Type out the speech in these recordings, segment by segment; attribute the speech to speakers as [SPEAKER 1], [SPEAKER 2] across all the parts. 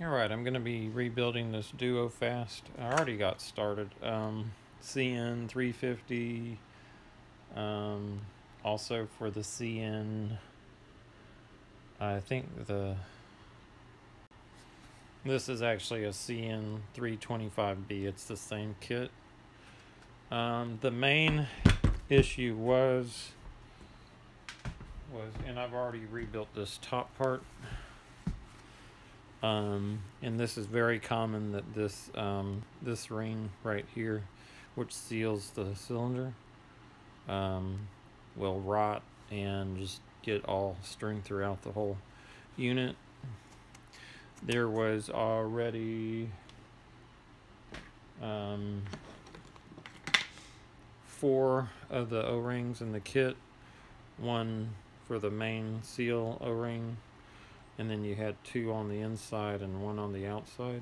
[SPEAKER 1] Alright, I'm going to be rebuilding this duofast. I already got started. Cn325, also for the Cn, I think this is actually a Cn325B. It's the same kit. The main issue was, and I've already rebuilt this top part. And this is very common that this ring right here, which seals the cylinder, will rot and just get all string throughout the whole unit. There was already 4 of the O-rings in the kit, one for the main seal O-ring, and then you had 2 on the inside and 1 on the outside.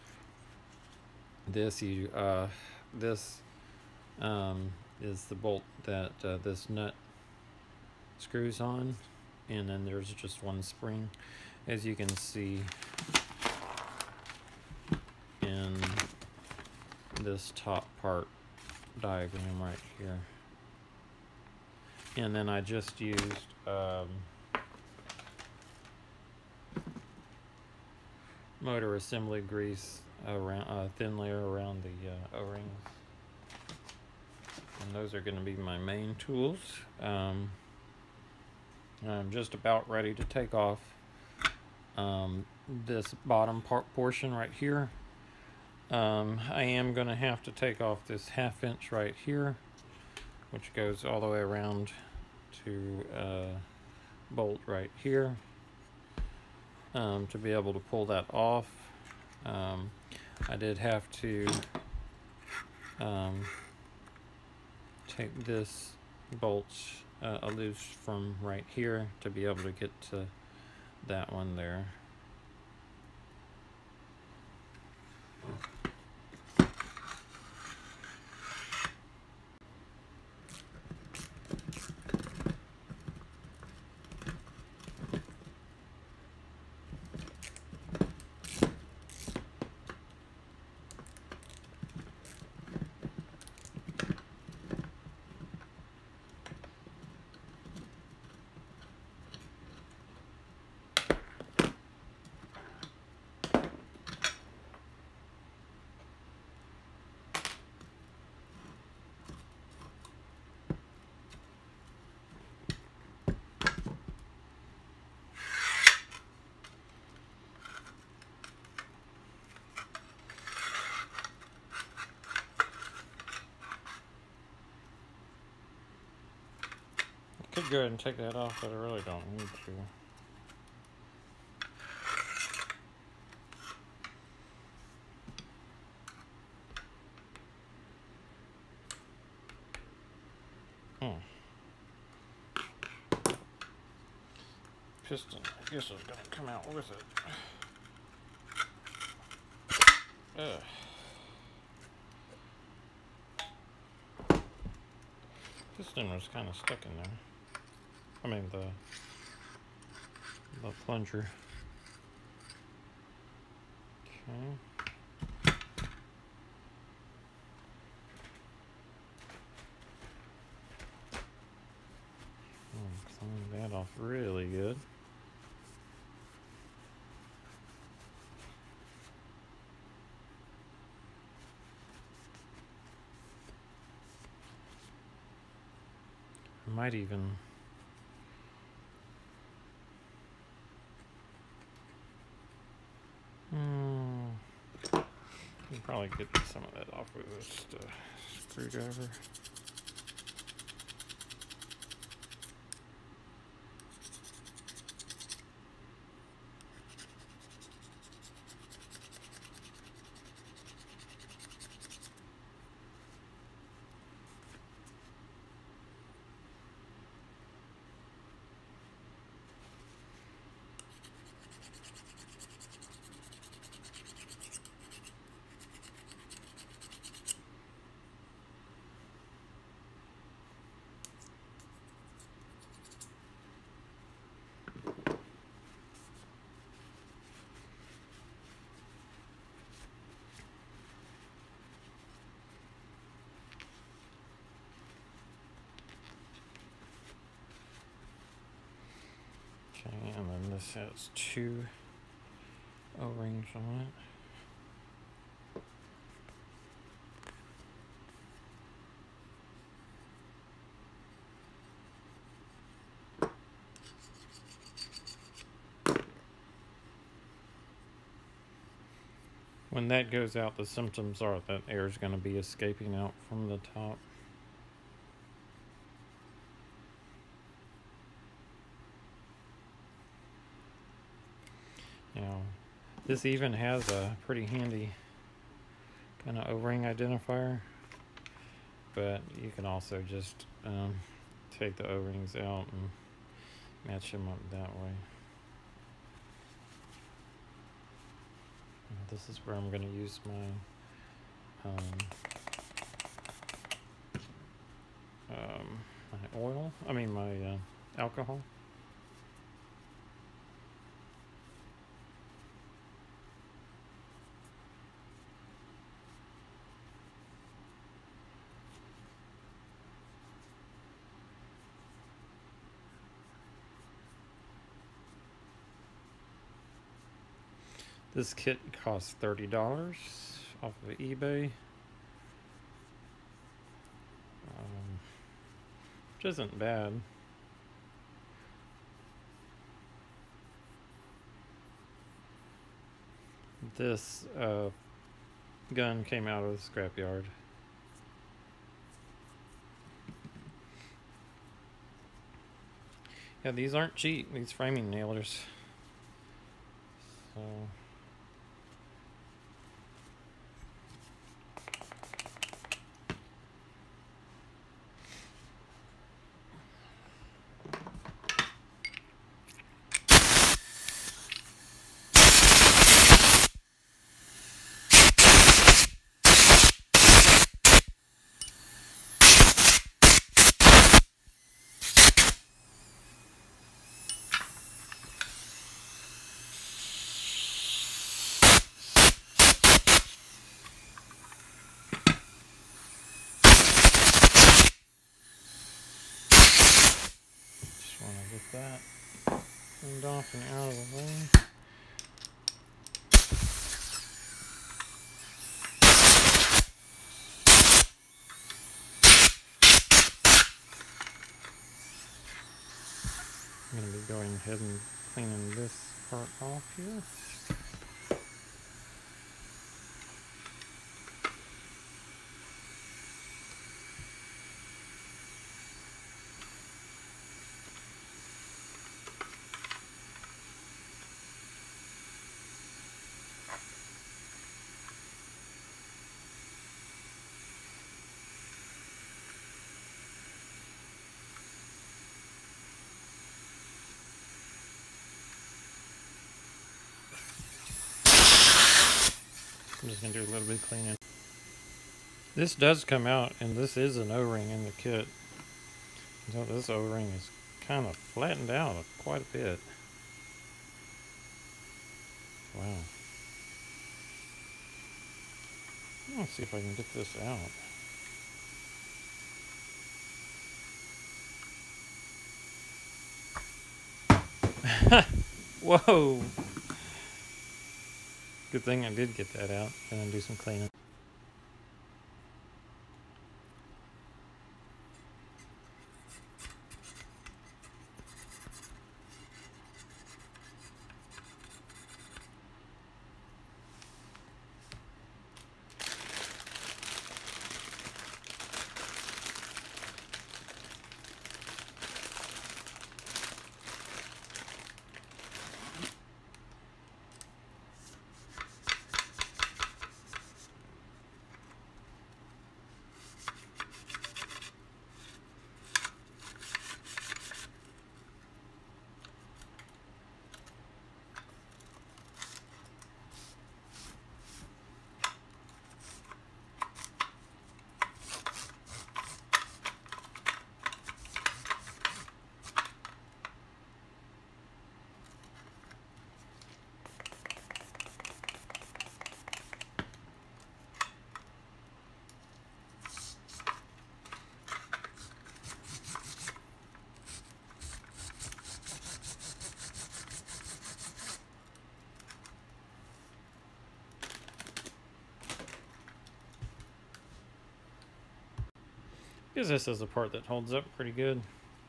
[SPEAKER 1] This is the bolt that this nut screws on, and then there's just 1 spring, as you can see in this top part diagram right here. And then I just used motor assembly grease around a thin layer around the O-rings, and those are going to be my main tools. I'm just about ready to take off this bottom portion right here. I am going to have to take off this 1/2 inch right here, which goes all the way around to bolt right here. To be able to pull that off, I did have to take this bolt loose from right here to be able to get to that one there. I could go ahead and take that off, but I really don't need to. Piston, I guess, is going to come out with it. Piston was kind of stuck in there. I mean, the plunger. Okay. Clean that off really good. I might even you can probably get some of that off with this screwdriver. Okay, and then this has 2 O-rings on it. When that goes out, the symptoms are that air is going to be escaping out from the top. Now, this even has a pretty handy kind of O-ring identifier, but you can also just take the O-rings out and match them up that way. This is where I'm going to use my my oil. I mean my alcohol. This kit costs $30 off of eBay, which isn't bad. This gun came out of the scrapyard. Yeah, these aren't cheap, these framing nailers. So that cleaned off and out of the way. I'm going to be going ahead and cleaning this part off here. I'm just going to do a little bit of cleaning. This does come out, and this is an O-ring in the kit. So this O-ring is kind of flattened out quite a bit. Wow. Let's see if I can get this out. Whoa! Good thing I did get that out and do some cleaning. Because this is the part that holds up pretty good.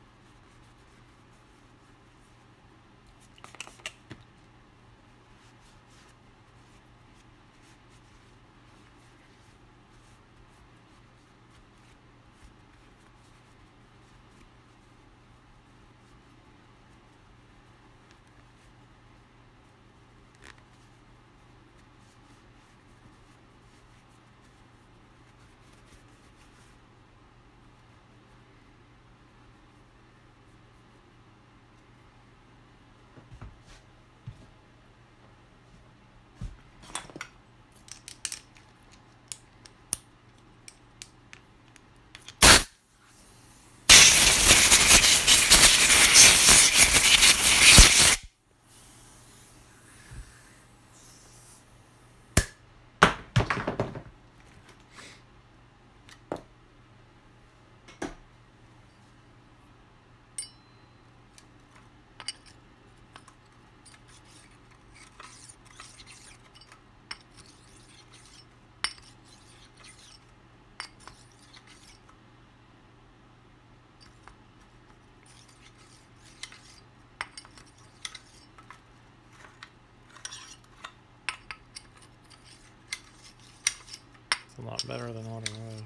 [SPEAKER 1] A lot better than what it was.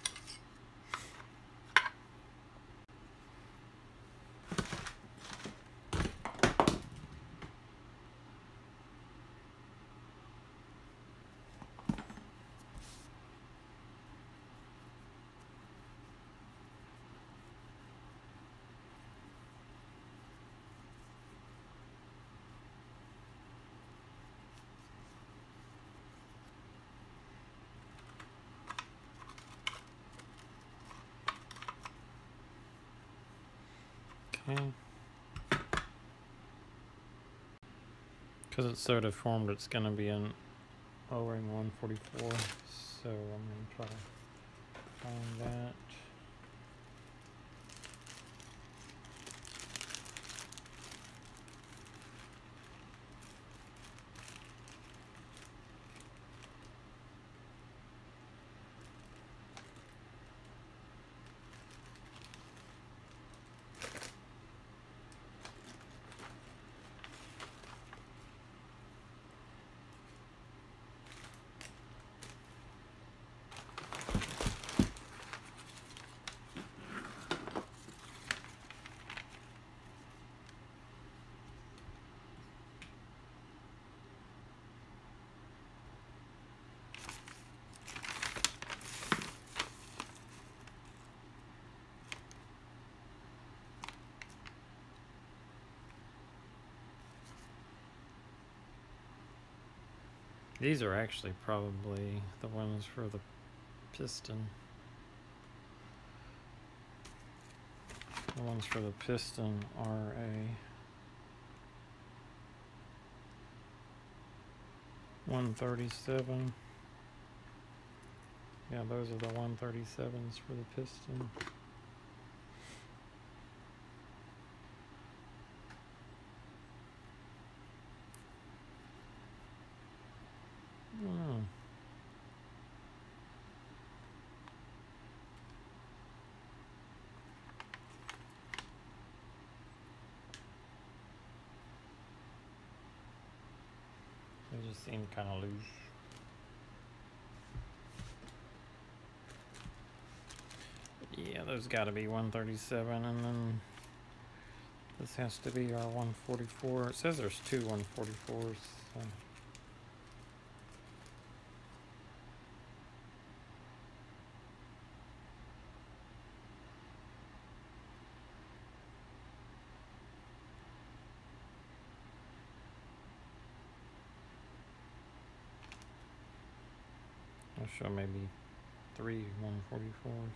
[SPEAKER 1] Because it's so deformed, it's going to be an O-ring 144, so I'm going to try to find that. These are actually probably the ones for the piston. The ones for the piston are a 137. Yeah, those are the 137s for the piston. They just seem kind of loose. Yeah, those got to be 137, and then this has to be our 144. It says there's two 144s. So. I'll show maybe 3 144s.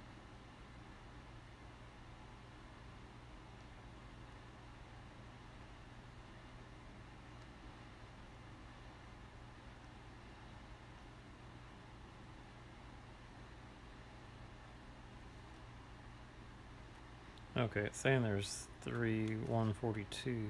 [SPEAKER 1] Okay, it's saying there's 3 142s.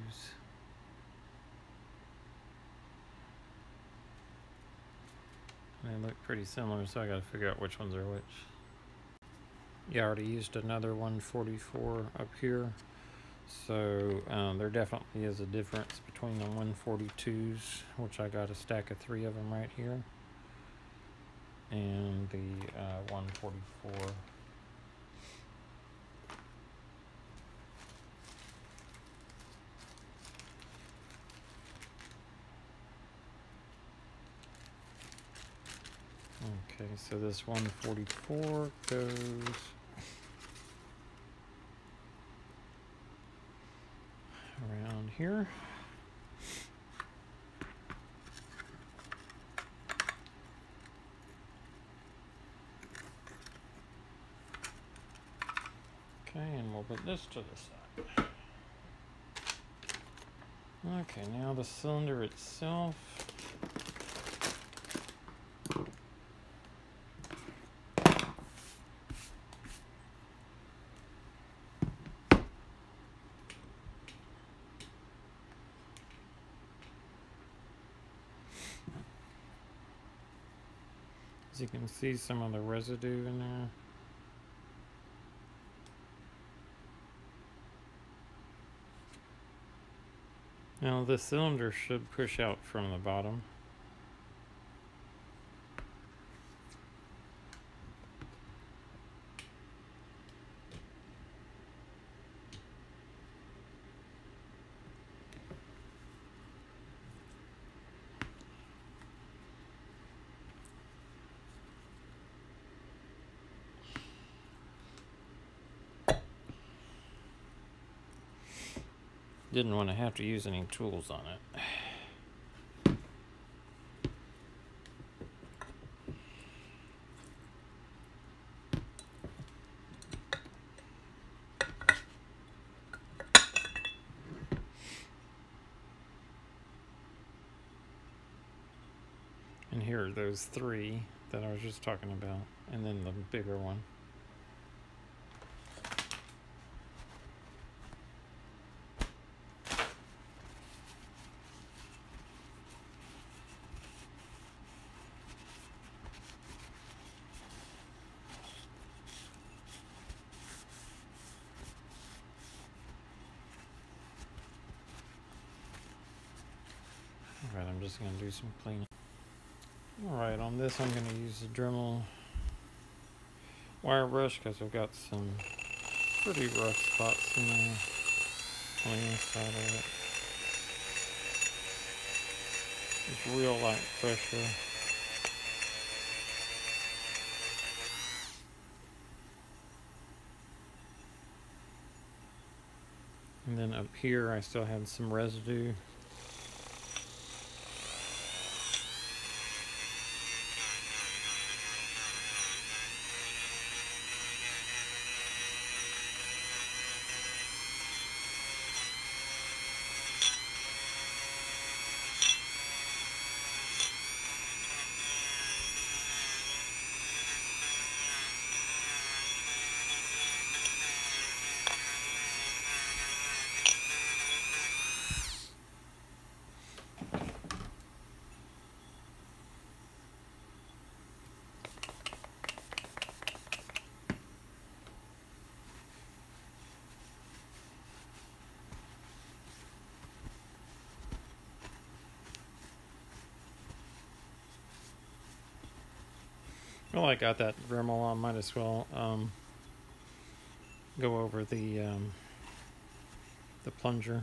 [SPEAKER 1] They look pretty similar, so I gotta figure out which ones are which. You already used another 144 up here, so there definitely is a difference between the 142s, which I got a stack of 3 of them right here, and the 144. Okay, so this 144 goes around here. Okay, and we'll put this to the side. Okay, now the cylinder itself. As you can see, some of the residue in there. Now the cylinder should push out from the bottom. Didn't want to have to use any tools on it. And here are those 3 that I was just talking about, and then the bigger one. Alright, I'm just going to do some cleaning. Alright, on this I'm going to use the Dremel wire brush because I've got some pretty rough spots in there on the inside of it. It's real light pressure. And then up here I still had some residue. Well, I got that Dremel on, might as well go over the plunger.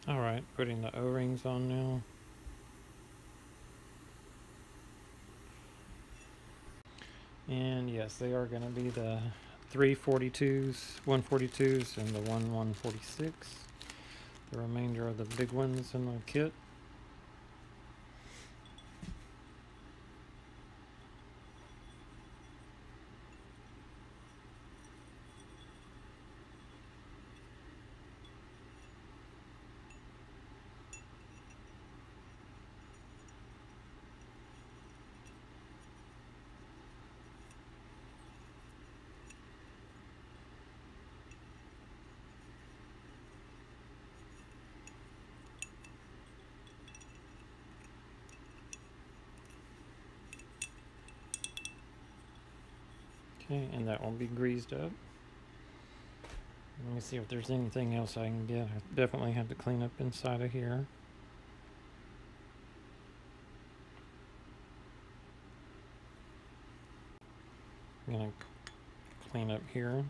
[SPEAKER 1] Alright, putting the O-rings on now. And yes, they are going to be the 342s, 142s, and the 146. The remainder of the big ones in the kit. Okay, and that will be greased up. Let me see if there's anything else I can get. I definitely have to clean up inside of here. I'm going to clean up here.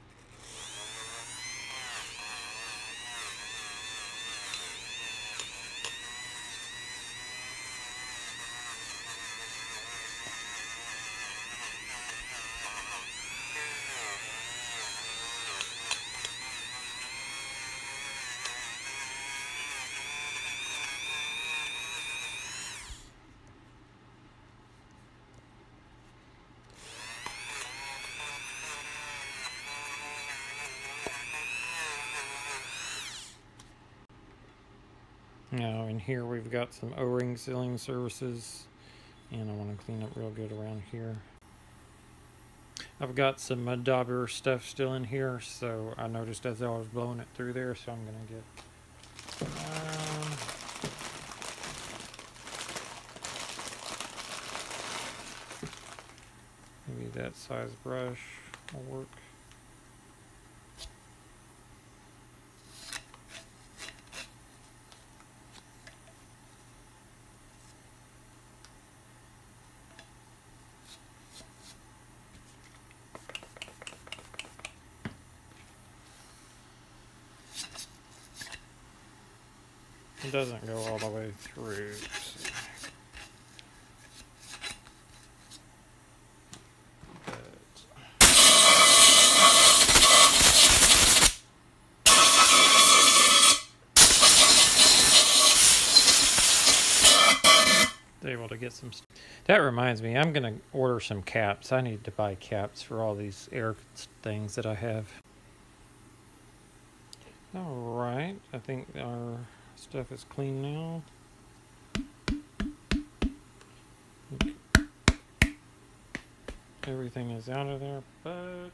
[SPEAKER 1] Now in here we've got some O-ring sealing services, and I want to clean up real good around here. I've got some mud dauber stuff still in here, so I noticed as I was blowing it through there, so I'm going to get maybe that size brush will work. It doesn't go all the way through. So. Able to get some. That reminds me, I'm gonna order some caps. I need to buy caps for all these air things that I have. All right, I think our stuff is clean now. Everything is out of there, but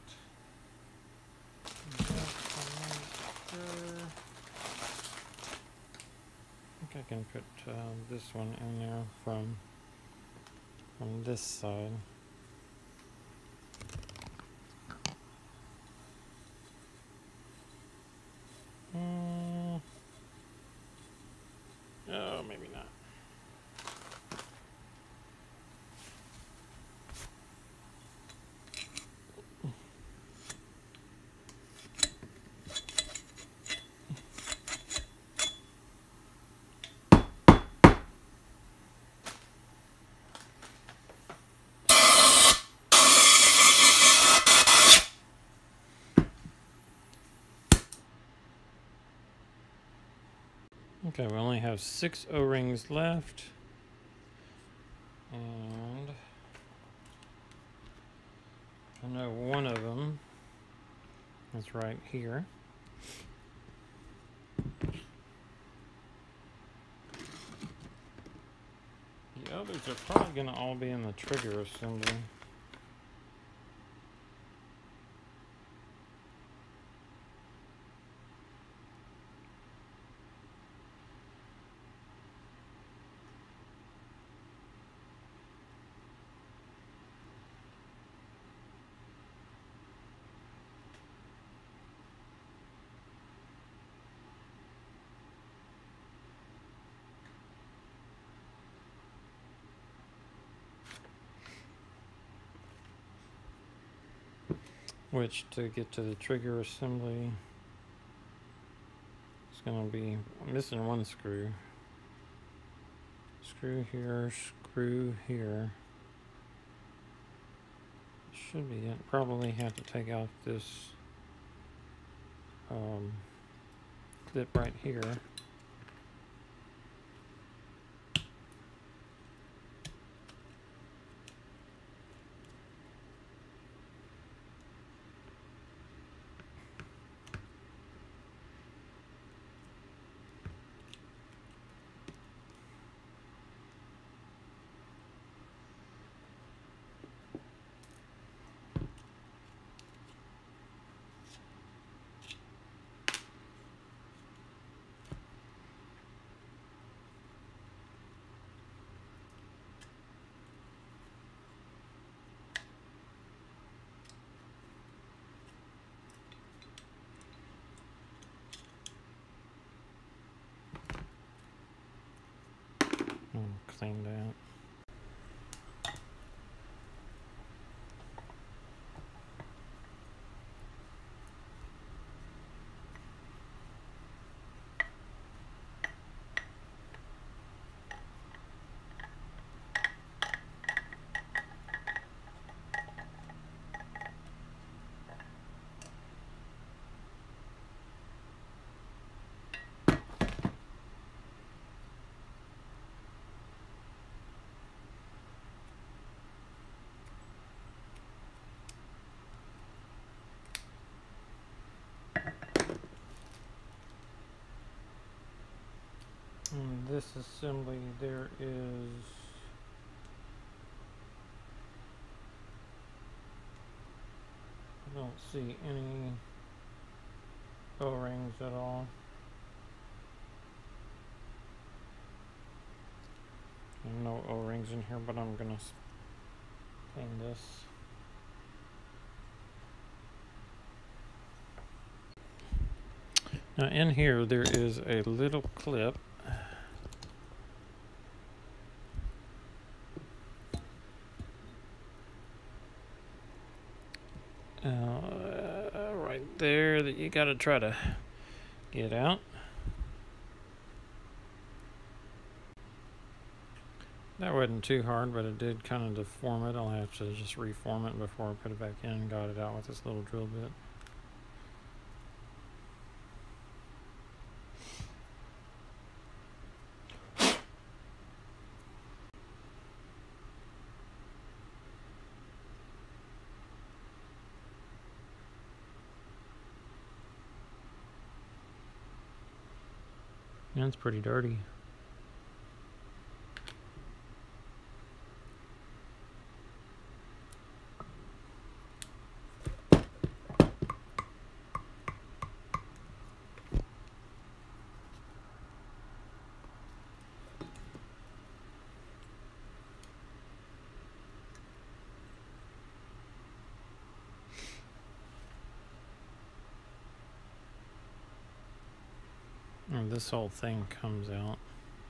[SPEAKER 1] I think I can put this one in there from this side. Oh, maybe not. Okay, we only have 6 O-rings left, and I know one of them is right here. The others are probably going to all be in the trigger assembly. Which, to get to the trigger assembly, It's going to be missing one screw. Screw here, screw here. Should be it. Probably have to take out this clip right here. Clean that. In this assembly there is I don't see any O-rings at all. No O-rings in here, but I'm gonna clean this. Now in here there is a little clip. Right there that you gotta try to get out. That wasn't too hard, but it did kind of deform it. I'll have to just reform it before I put it back in and got it out with this little drill bit. And it's pretty dirty. And this whole thing comes out.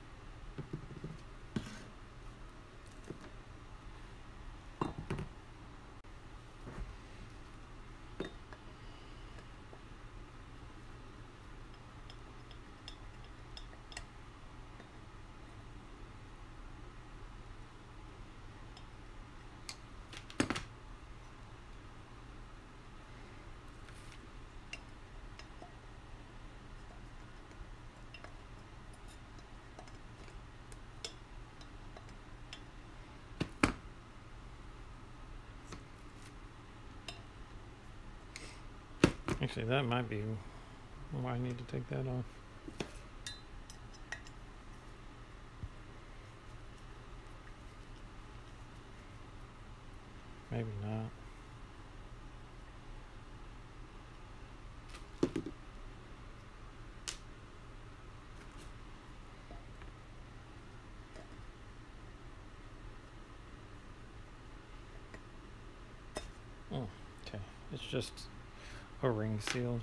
[SPEAKER 1] Actually, that might be why I need to take that off. Maybe not. Oh, okay. It's just O-ring sealed.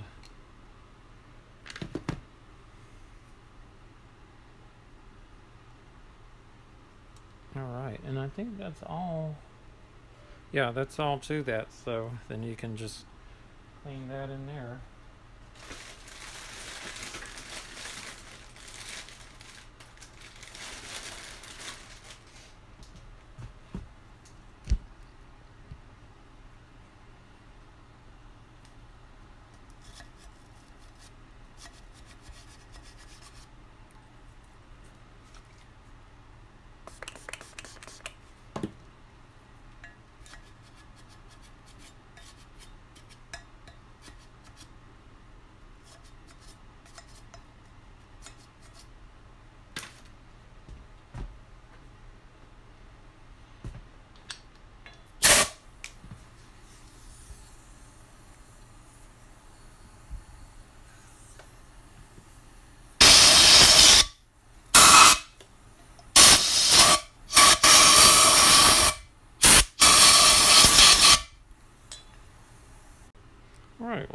[SPEAKER 1] Alright, and I think that's all. Yeah, that's all to that, so then you can just clean that in there.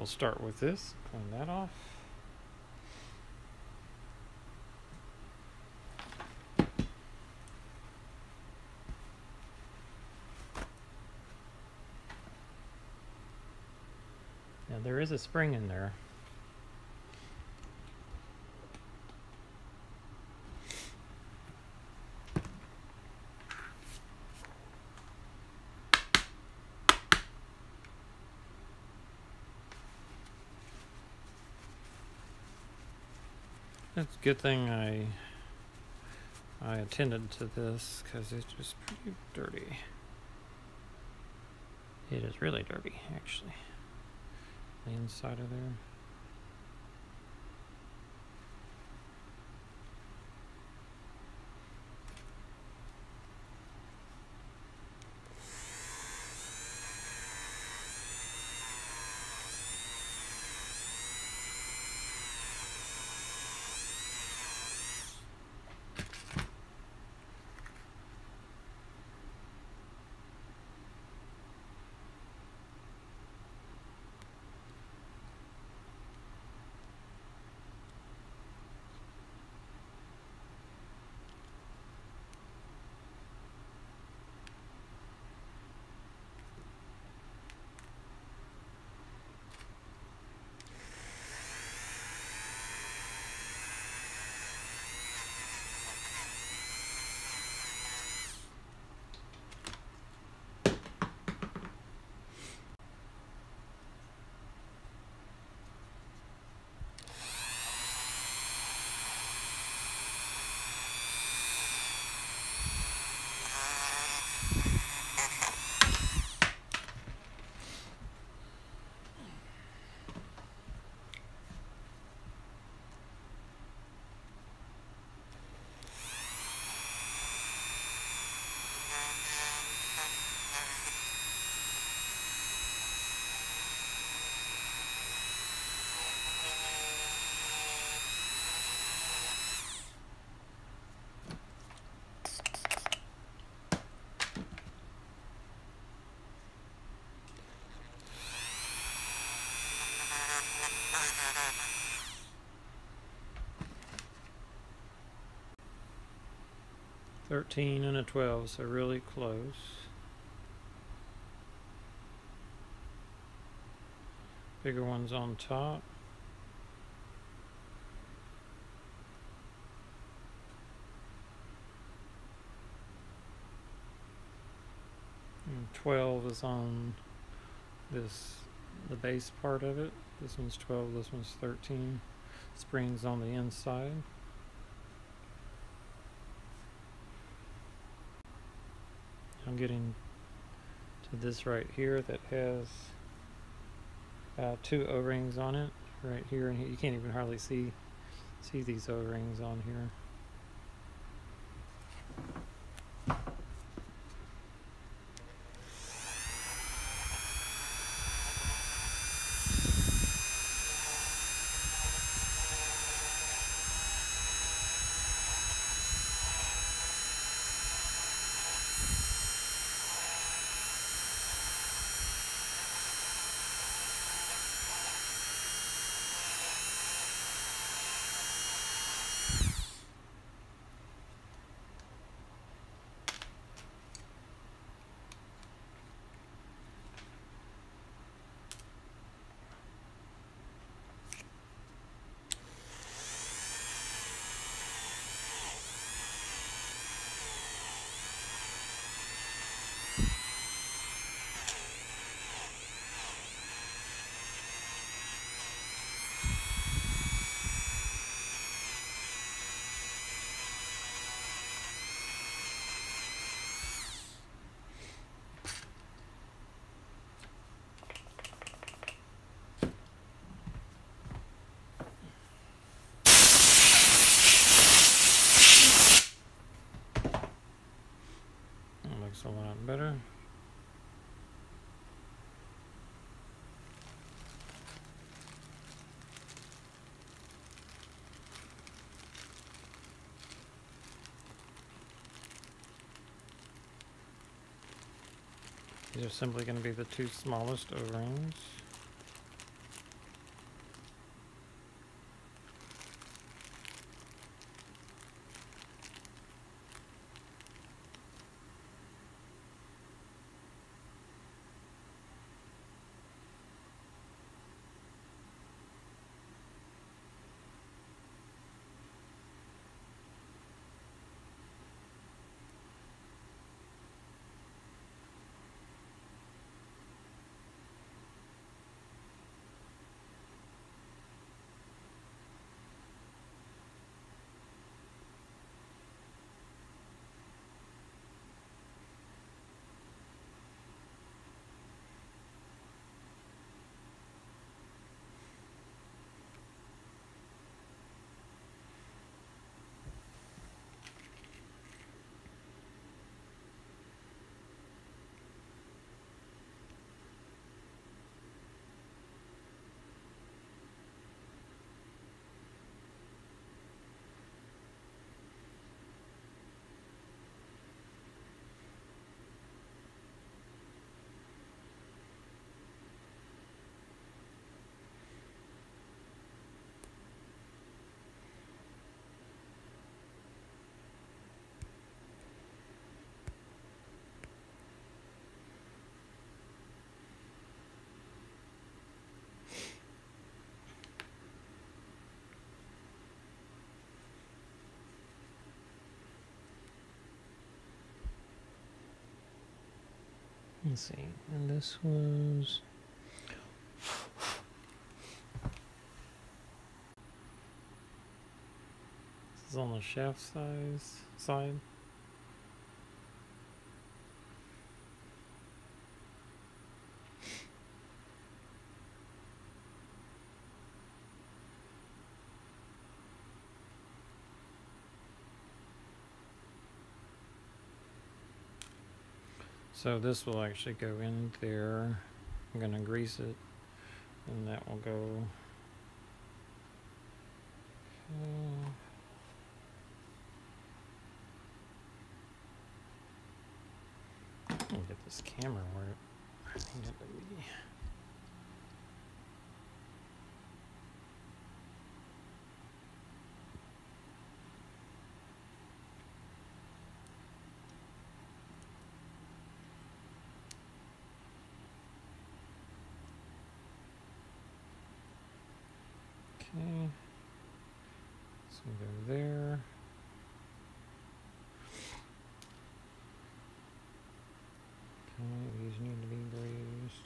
[SPEAKER 1] start with this, clean that off. Now there is a spring in there. It's a good thing I attended to this, because it's just pretty dirty. It is really dirty, actually. The inside of there. $13 and a $12, so really close. Bigger ones on top. And 12 is on this, the base part of it. This one's 12, this one's 13. Springs on the inside. I'm getting to this right here that has 2 O-rings on it right here, and you can't even hardly see these O-rings on here. Looks a lot better. These are simply going to be the 2 smallest O-rings. Let's see, and this was this is on the shaft side. So this will actually go in there. I'm going to grease it, and that will go. Let me get this camera where I need it to be. Okay, so go there. Okay, these need to be greased.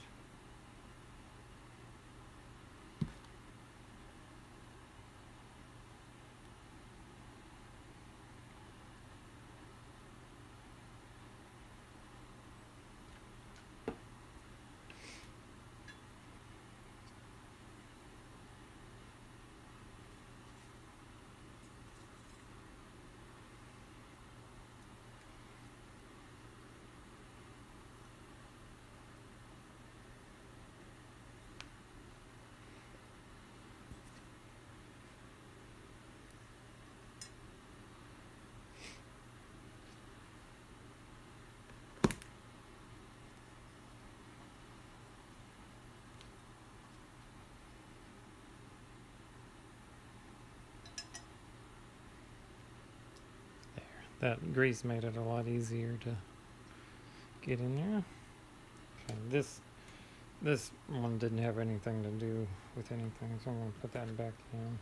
[SPEAKER 1] That grease made it a lot easier to get in there. Okay, this one didn't have anything to do with anything, so I'm going to put that back in.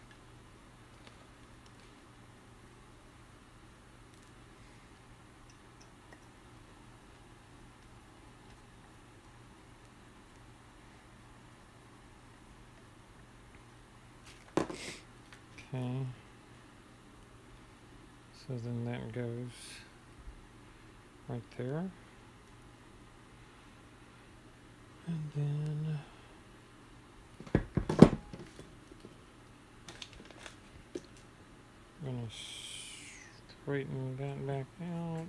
[SPEAKER 1] Okay. So then that goes right there. And then I'm going to straighten that back out.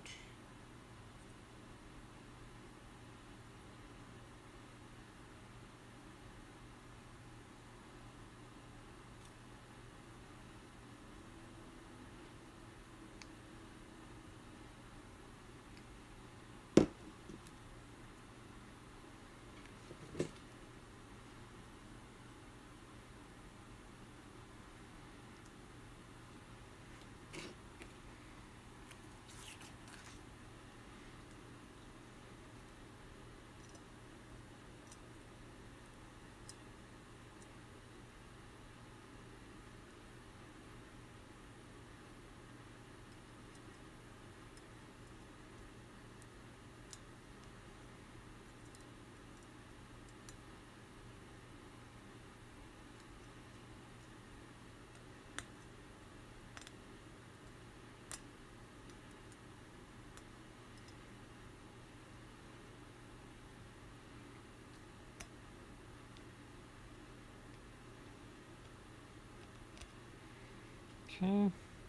[SPEAKER 1] Okay.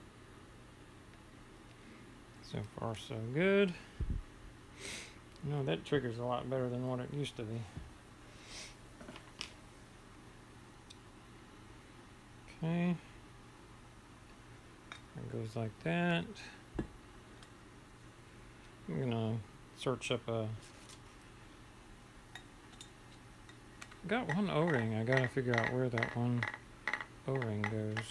[SPEAKER 1] So far so good. No, that triggers a lot better than what it used to be. Okay. It goes like that. I'm gonna search up a. Got one O-ring. I gotta figure out where that one O-ring goes.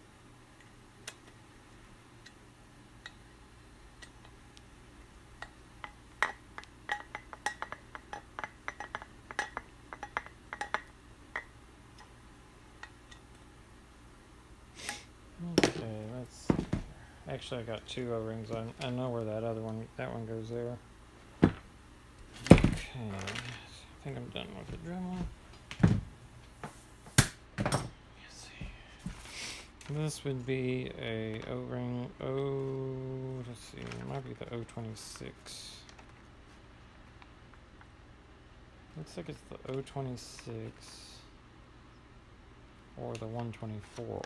[SPEAKER 1] Okay, let's see. Actually, I got two O-rings. I know where that one goes there. Okay. think I'm done with the dremel. Let's see. This would be a O-ring. Let's see. It might be the O26. Looks like it's the O26 or the 124.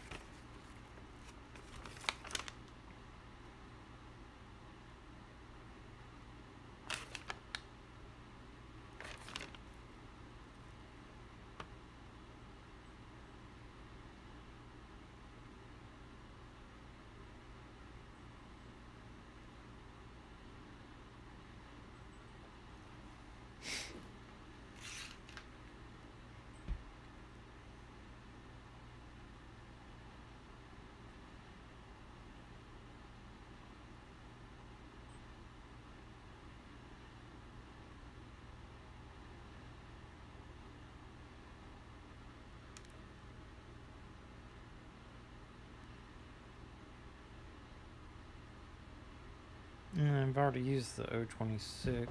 [SPEAKER 1] And I've already used the O26.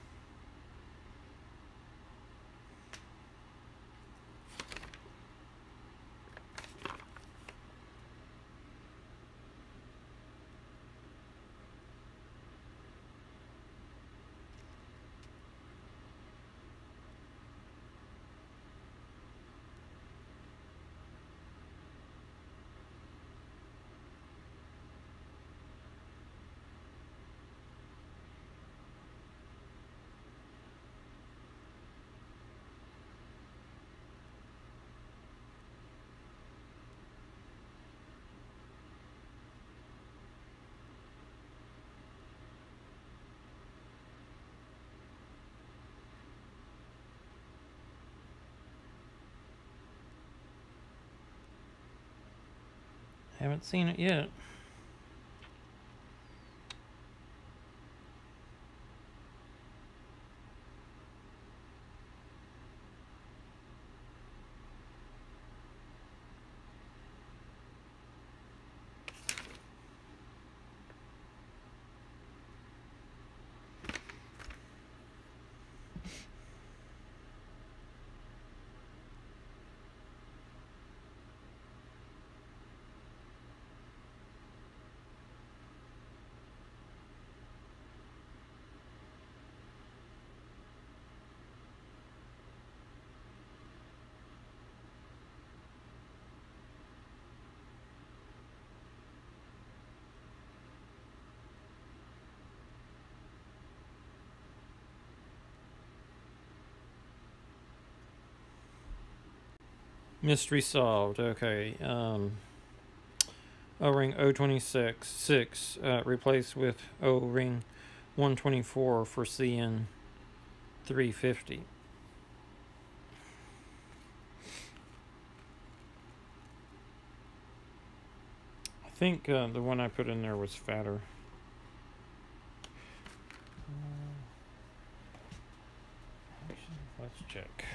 [SPEAKER 1] Haven't seen it yet. Mystery solved. Okay. O-ring O26 replaced with O-ring 124 for Cn325. I think the one I put in there was fatter. Let's check.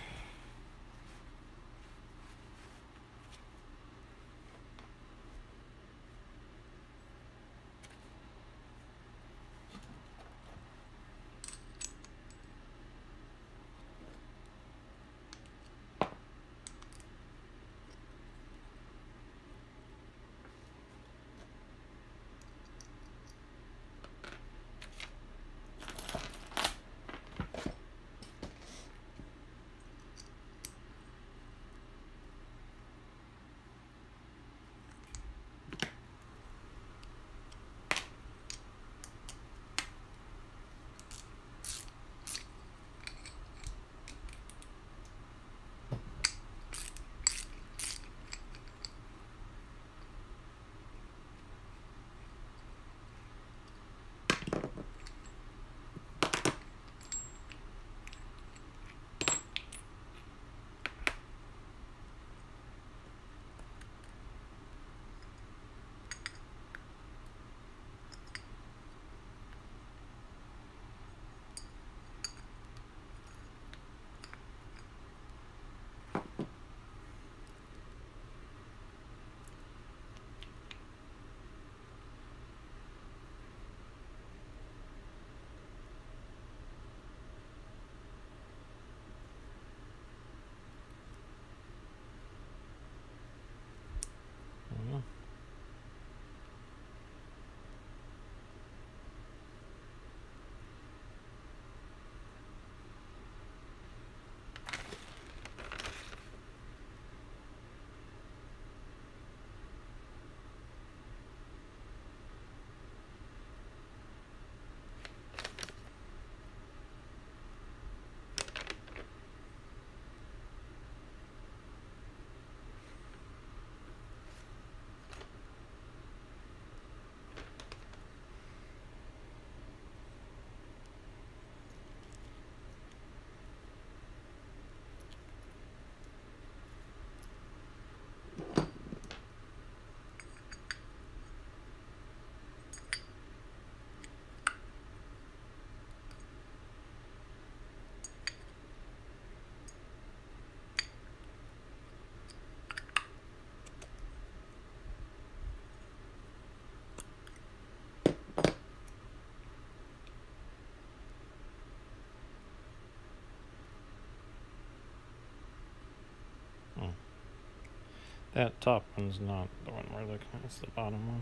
[SPEAKER 1] That top one's not the one we're looking at, it's the bottom one.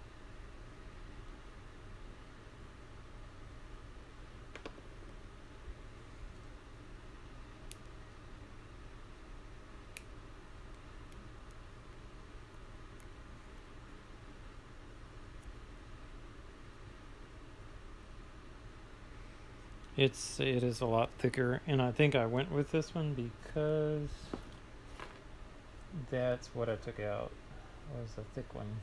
[SPEAKER 1] It is a lot thicker, and I think I went with this one because that's what I took out, was a thick one.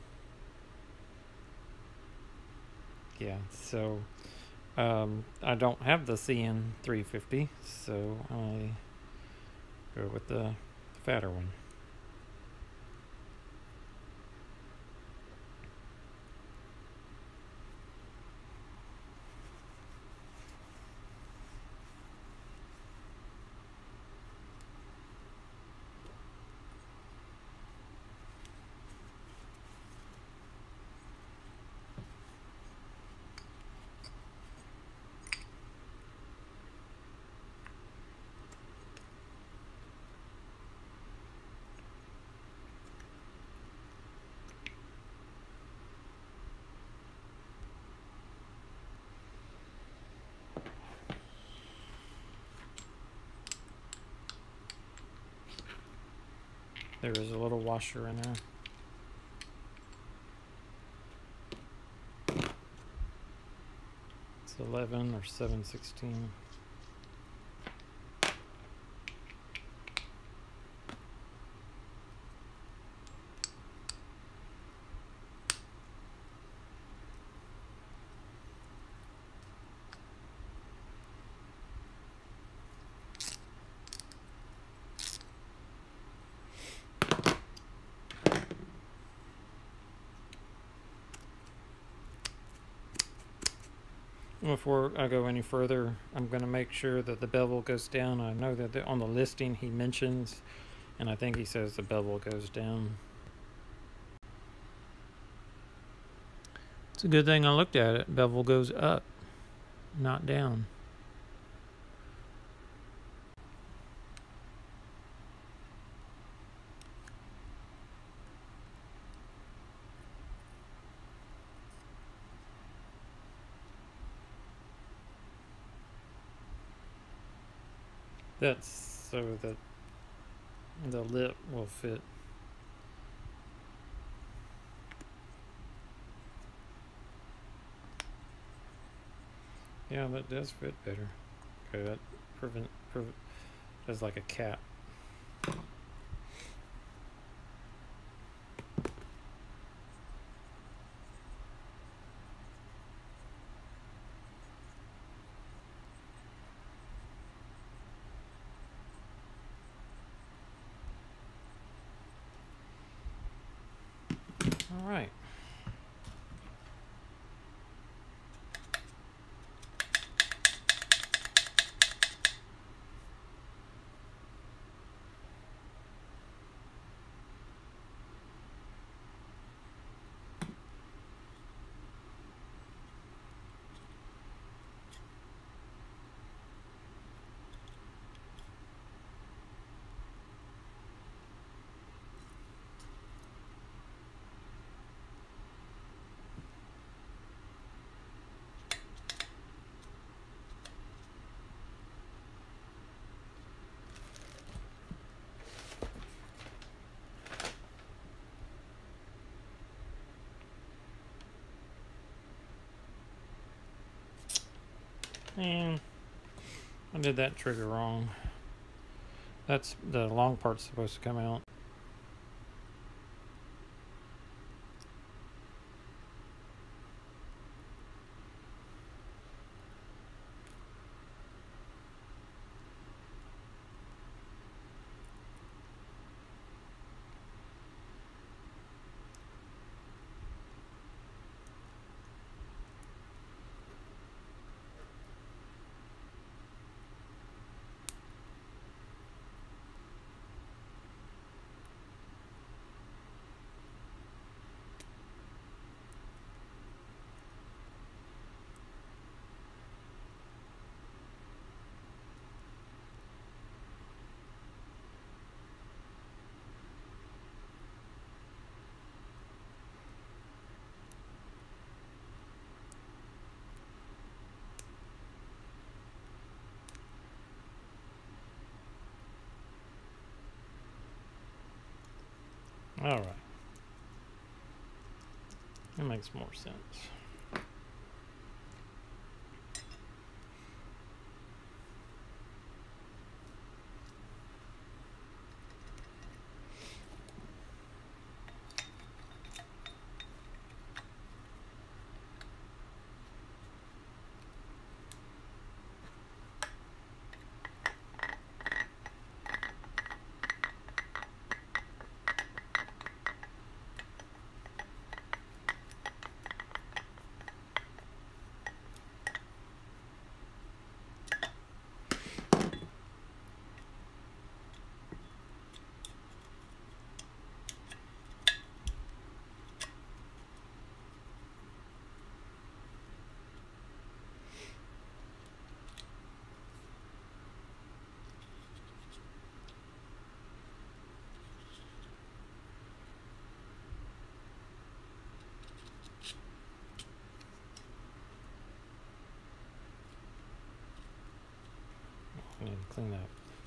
[SPEAKER 1] Yeah, so I don't have the Cn325, so I go with the fatter one. There is a little washer in there. It's 11 or 7/16. Before I go any further, I'm going to make sure that the bevel goes down. I know that on the listing he mentions, and I think he says the bevel goes down. It's a good thing I looked at it. Bevel goes up, not down. That's so that the lip will fit. Yeah, that does fit better. Okay, that does like a cap. All right. And I did that trigger wrong. That's the long part's supposed to come out. All right. That makes more sense. I need to clean that.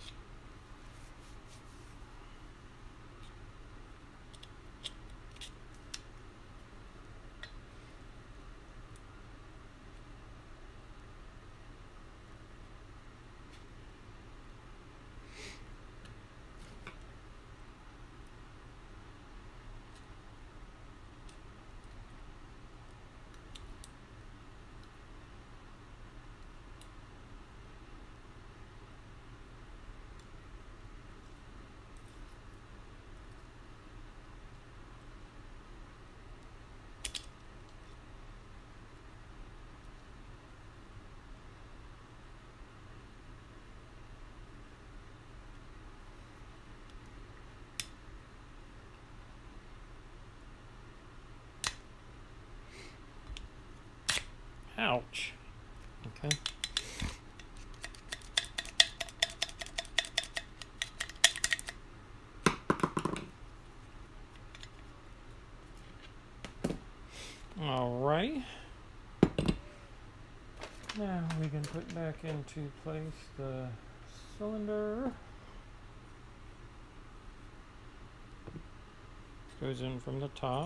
[SPEAKER 1] Ouch. Okay. Alrighty. Now we can put back into place the cylinder. Goes in from the top.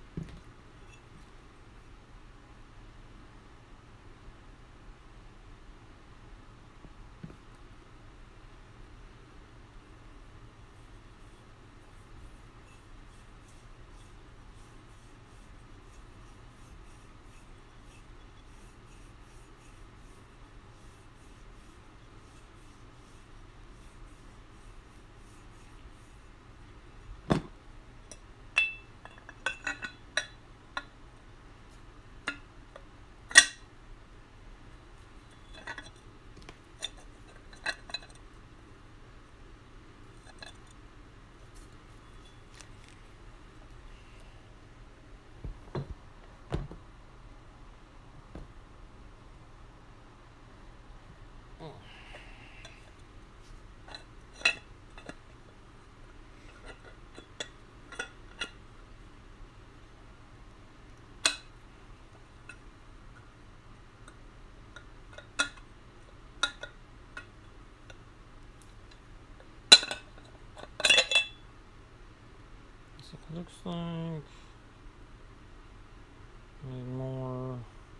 [SPEAKER 1] So it looks like need more.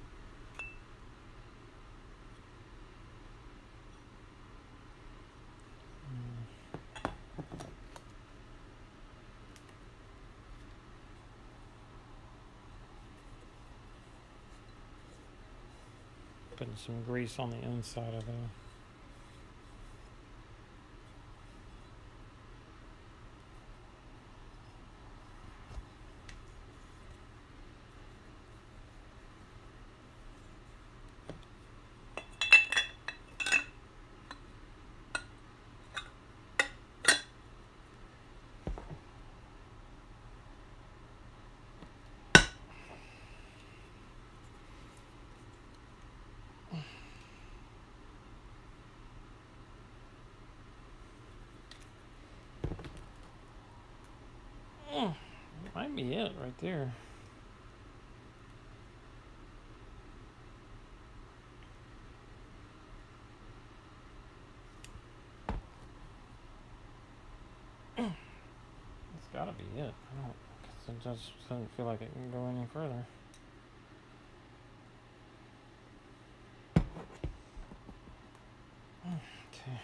[SPEAKER 1] Putting some grease on the inside of the might be it right there. It's gotta might be it. I don't. 'Cause it just doesn't feel like it can go any further. Okay.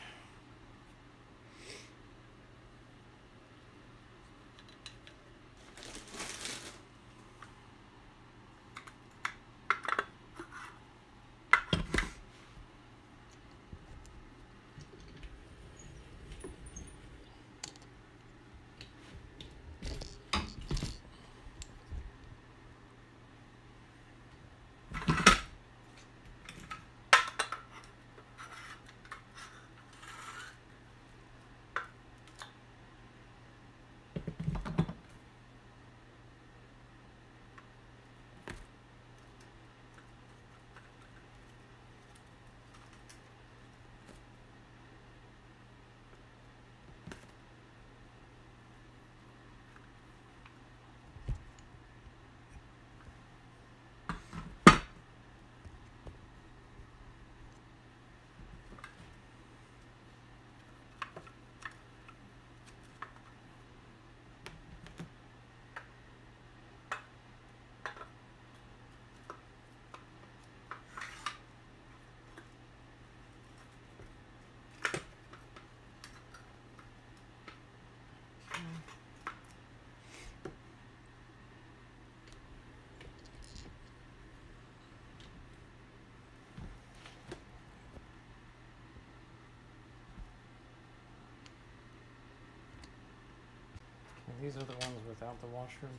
[SPEAKER 1] These are the ones without the washers.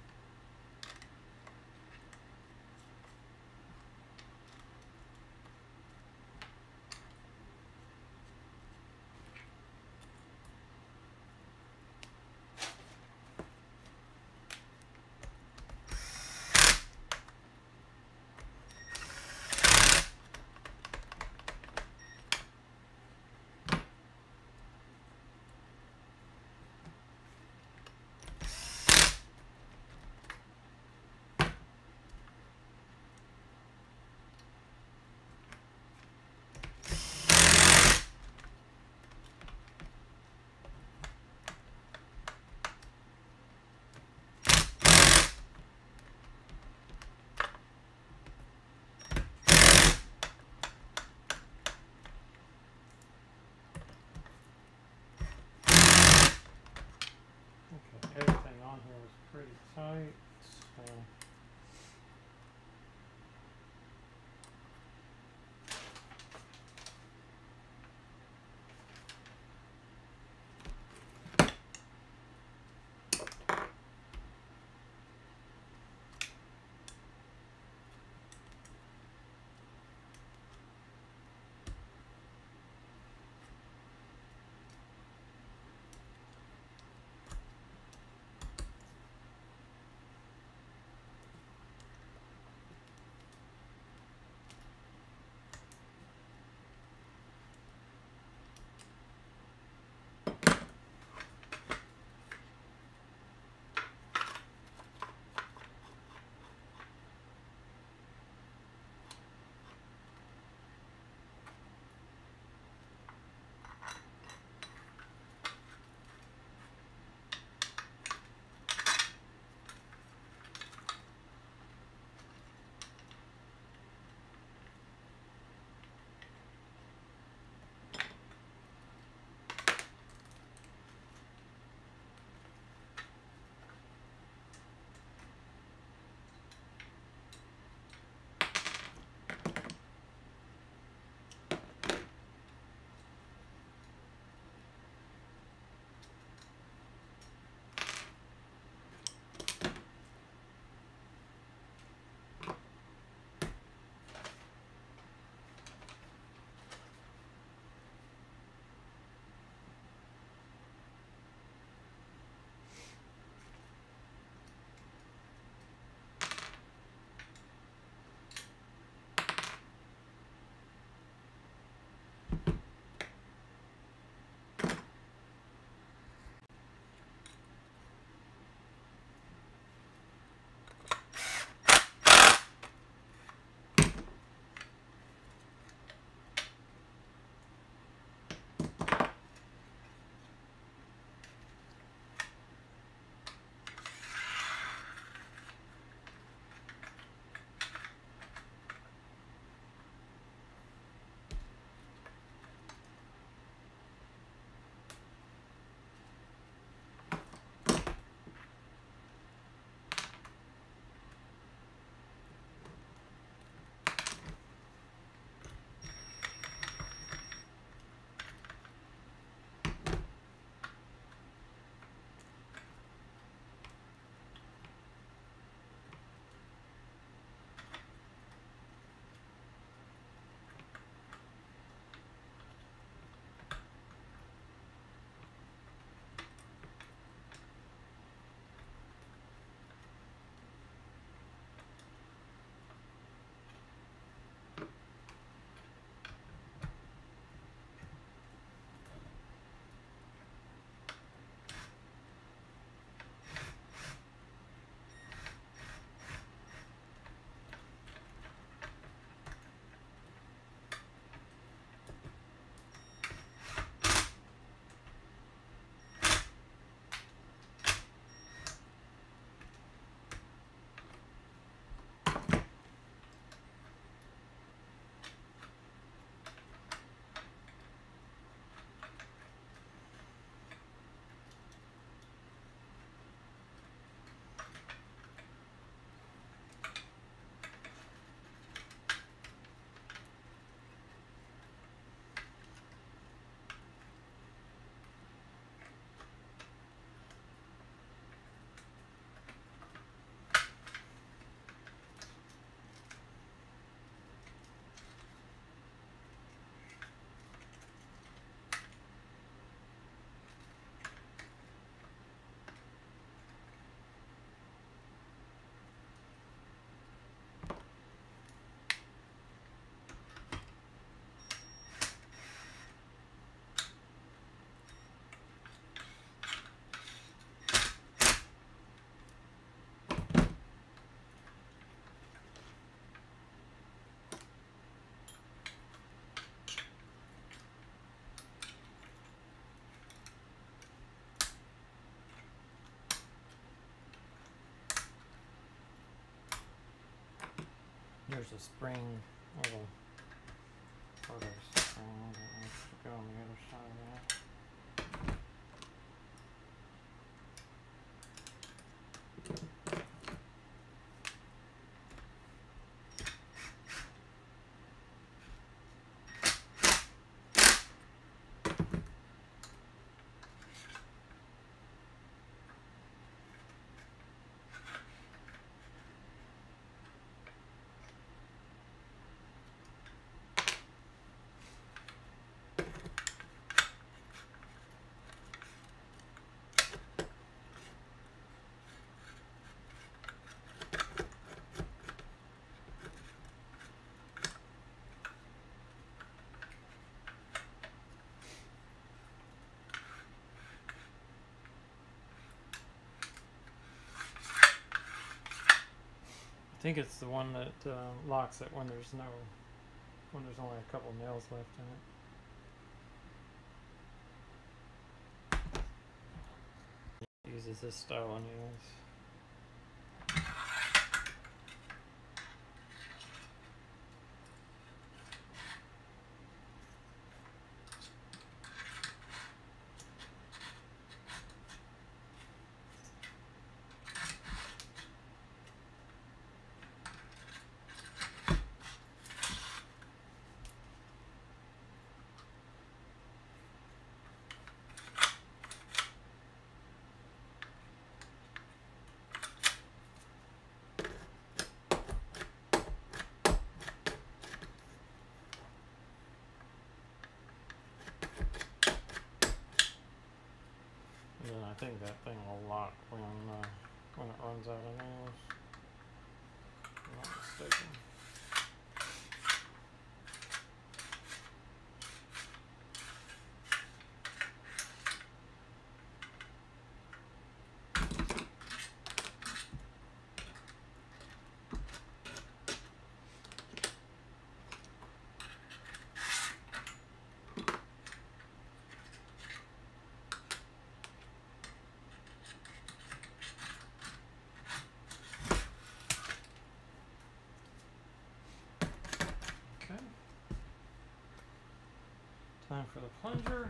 [SPEAKER 1] Everything on here was pretty tight, so There's a spring, little part of a spring that needs to go on the other side of that. I think it's the one that locks it when there's only a couple nails left in it. It uses this style of nails. And then I think that thing will lock when it runs out of nails. If I'm not mistaken. Time for the plunger.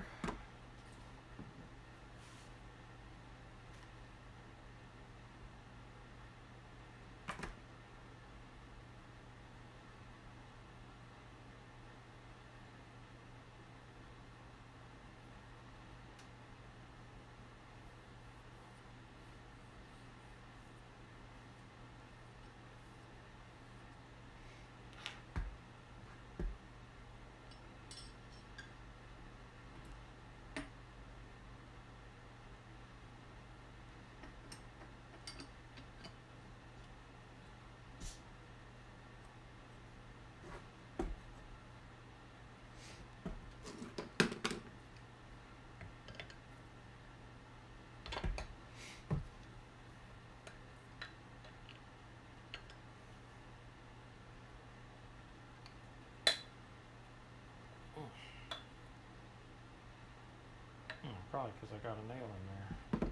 [SPEAKER 1] Probably because I got a nail in there.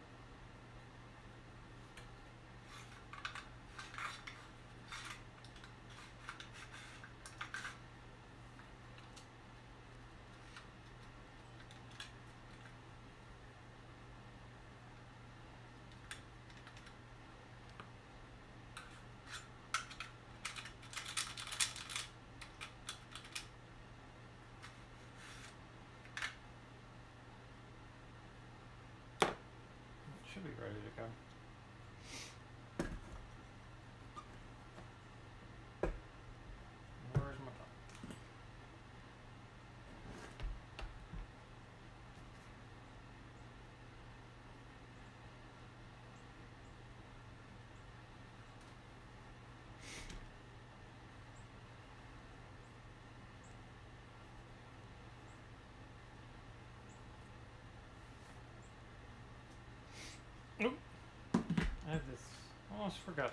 [SPEAKER 1] Should be ready to go. Where's my top? Nope. I have this. Almost forgot.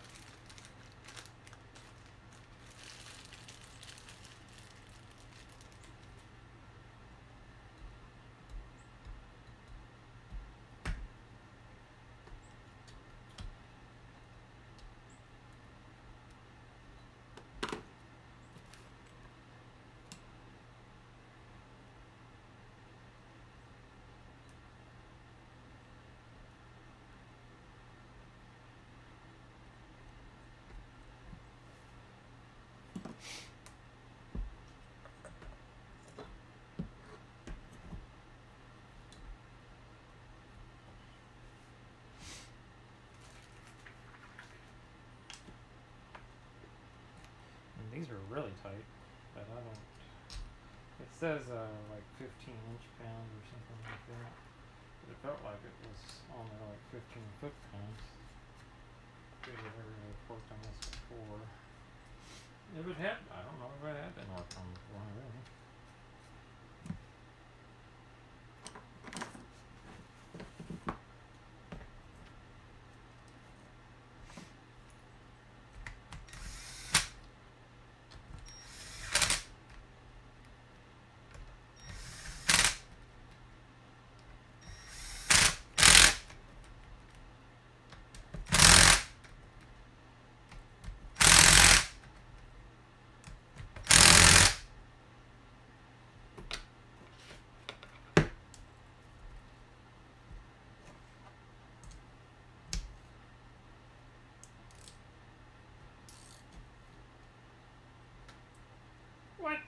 [SPEAKER 1] And these are really tight, but I don't. It says like 15-inch pounds or something like that. But it felt like it was on there like 15 foot-pounds. Figured I already worked on this before. If it had, I don't know if it had been worked on before, really. What?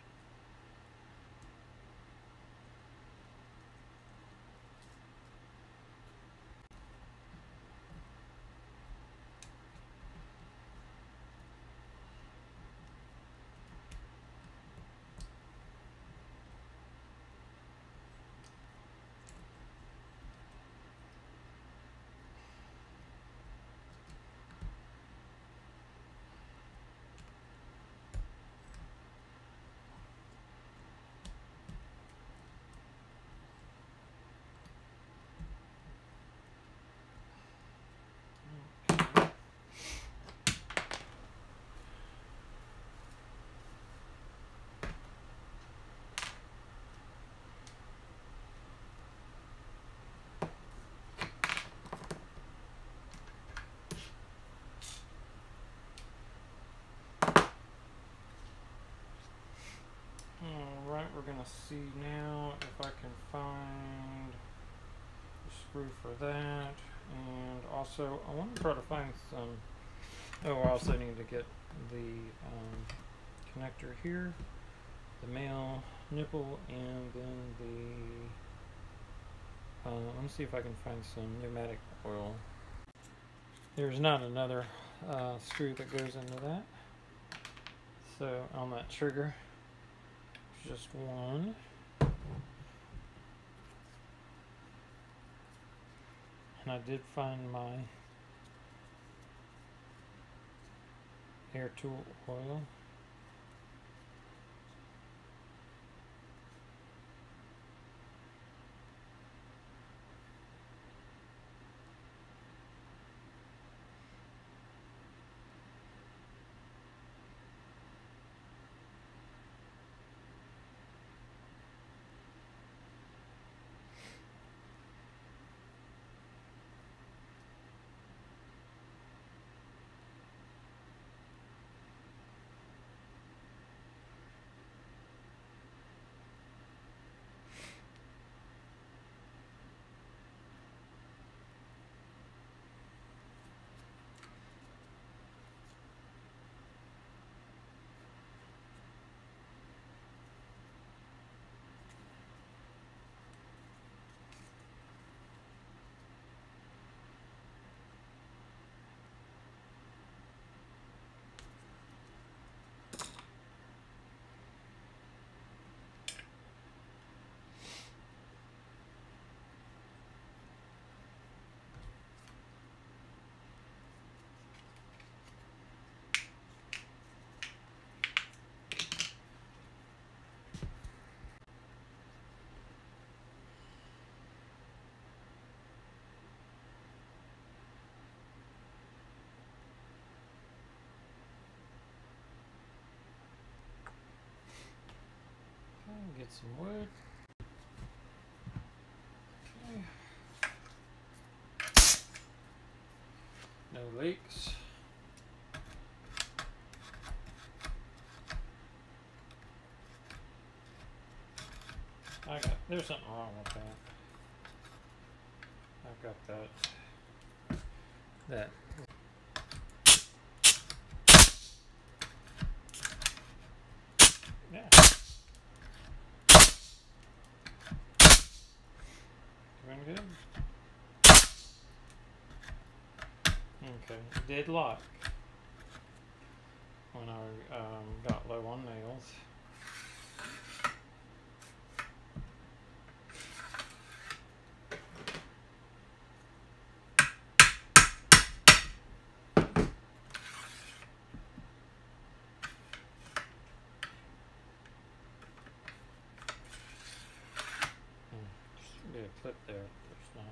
[SPEAKER 1] Alright, we're gonna see now if I can find the screw for that, and also I want to try to find some. Oh, I also need to get the connector here, the male nipple, and then the let me see if I can find some pneumatic oil. There's not another screw that goes into that, so on that trigger just one. And I did find my air tool oil. Get some wood. Okay. No leaks. There's something wrong with that. I've got that did like when I got low on nails. Should be a clip there, but there's not.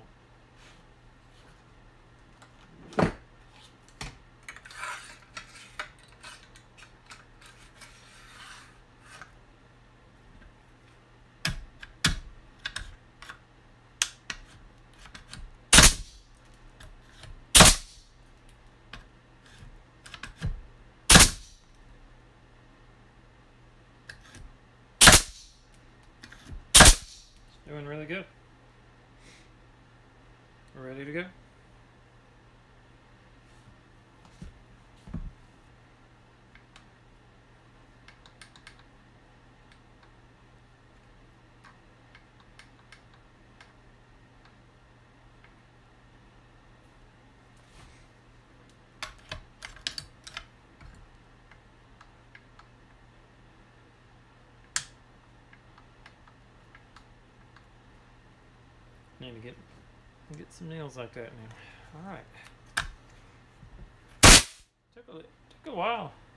[SPEAKER 1] Doing really good. We're ready to go. Need to get some nails like that now. All right. Took a while.